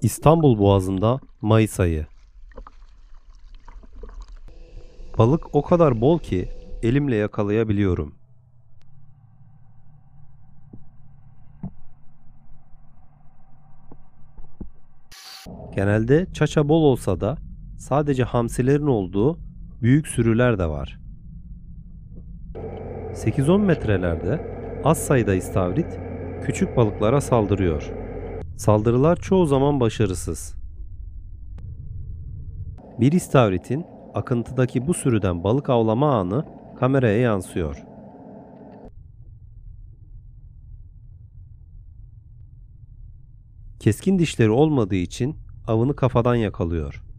İstanbul Boğazı'nda Mayıs ayı. Balık o kadar bol ki elimle yakalayabiliyorum. Genelde çaça bol olsa da sadece hamsilerin olduğu büyük sürüler de var. 8-10 metrelerde az sayıda istavrit küçük balıklara saldırıyor. Saldırılar çoğu zaman başarısız. Bir istavritin akıntıdaki bu sürüden balık avlama anı kameraya yansıyor. Keskin dişleri olmadığı için avını kafadan yakalıyor.